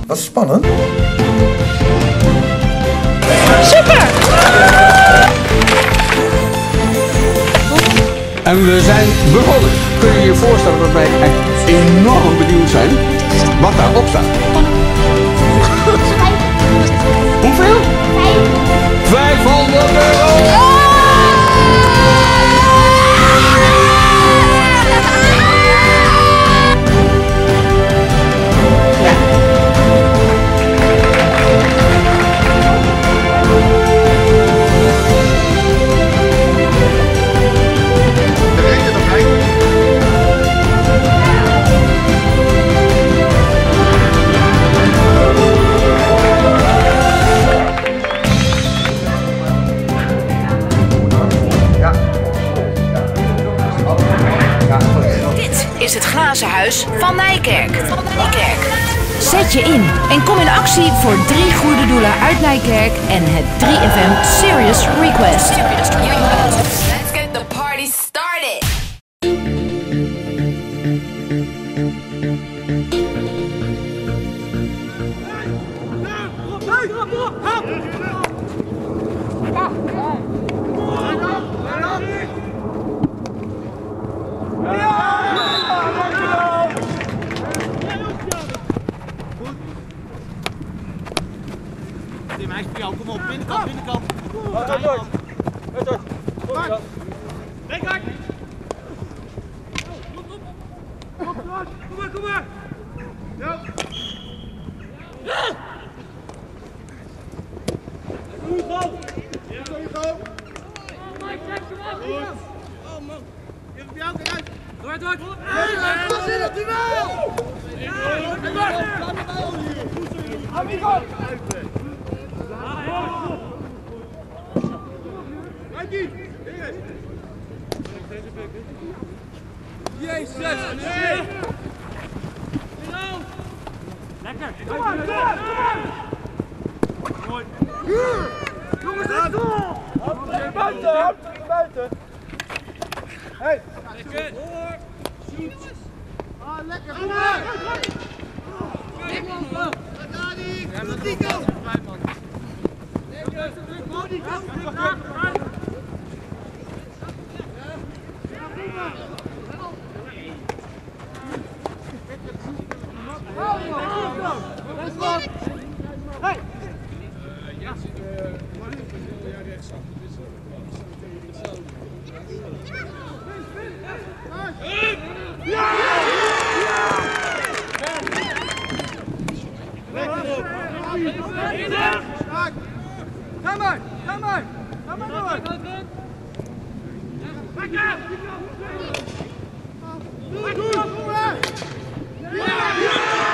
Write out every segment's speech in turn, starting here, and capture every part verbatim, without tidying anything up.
Was spannend. Super! En we zijn begonnen. Kun je je voorstellen dat wij echt enorm benieuwd zijn wat daarop staat? Hoeveel? vijfhonderd euro! Is het glazen huis van Nijkerk. Van Nijkerk. Zet je in en kom in actie voor drie goede doelen uit Nijkerk en het drie F M Serious Request. Let's get the party started. Tim, hij is voor jou. Kom op, binnenkant, binnenkant. Uit, uit, uit. Uit, uit. Rekhard. Kom maar, kom maar. Ja. Goed, go. Ja, go, go. Goed. Oh, man. Even op jou, kijk uit. Door, door. Ga zin op die bal. Amigo. Jezus! Nee! Lekker! Kom maar, kom maar! Mooi! Jongens, let's go! Buiten! Buiten! Hey! Lekker! Ah, lekker! Kom maar! Lekker! Dani! Goed, Nico! Lekker! Modi, kom maar! Hey! Ja, zit er rechtsaf. Ja! Ga maar! Ga maar! Ga maar door! Lekker! Doe, doe! Kom maar! Ja!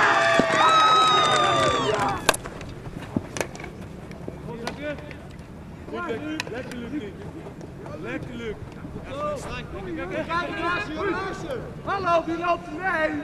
Lekker Luc. Lekker Luc. Hallo, wie loopt er mee?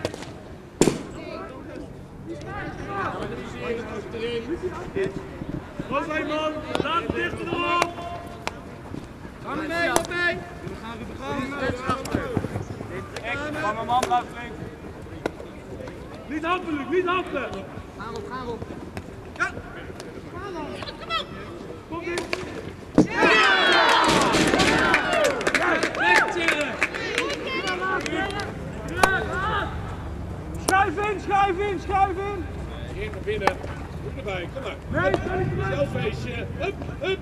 Kom mee man, laat het dichter erop. Ga maar mee, kom mee. We gaan weer begaan. Van mijn man blijft flink. Niet happen Luc, niet happen. Gaan op, gaan op. Ja. Kom op. Kom in. Schuif in, schuif in, schuif in! Geen naar binnen. Goed erbij, kom maar. Nee, zelffeestje. Hup, hup.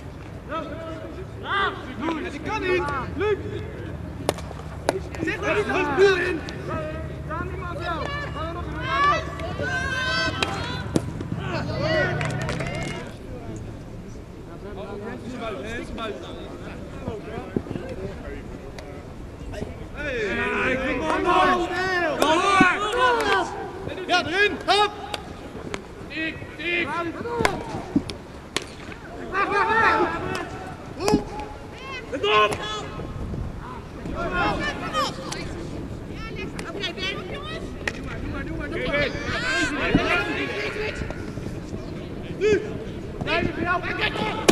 Ja, die kan niet. Luc. Zeg maar niet hup, doel in. Daar niemand op jou. Ga er nog een Hens buiten. Hey, kom op, man! Ja, erin! Hop! Tik, tik! Weg, weg, weg! Let op! Oké, ben je nog, jongens? Doe maar, doe maar, doe maar, doe maar! Nu! Nee, voor jou! Kijk op!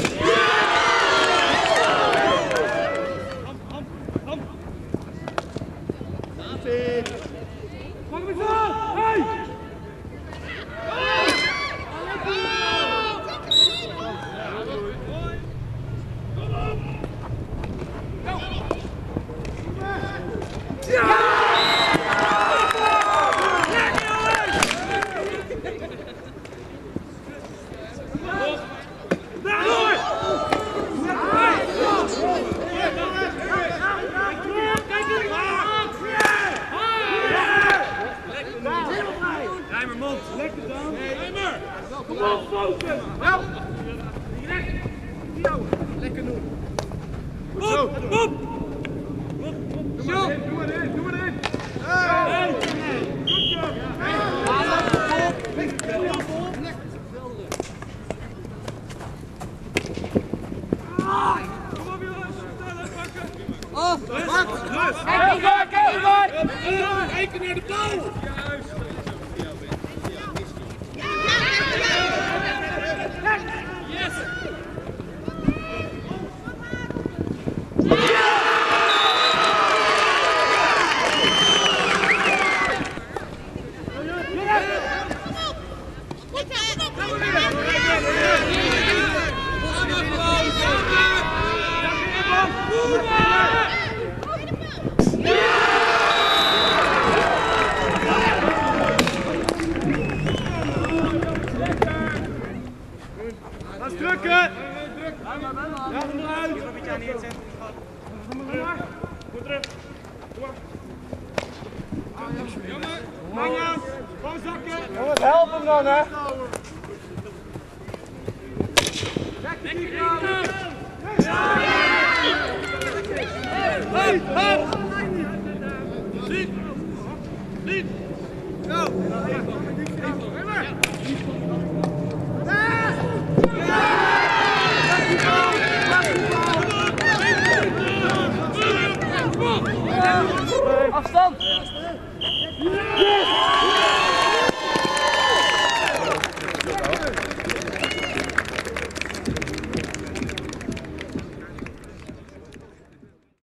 David! Kom eens aan! Hey! Kom op, focus! Ja! Direct! Lekker doen! Op! Op! Doe maar in, doe maar in, doe maar in! Hey! Goed zo! Kom op jongens! Sneller pakken! Af! Rust! Kijk maar, kijk maar! Reken naar de bal! Juist! Yes! Ga drukken! Ja, onderuit! Goed terug! Jammer! Hangen! Gewoon zakken! Jongens, help hem dan, hè! Lekker die gaan! Hop, hop! Liep! Liep! Go! Afstand! Yes!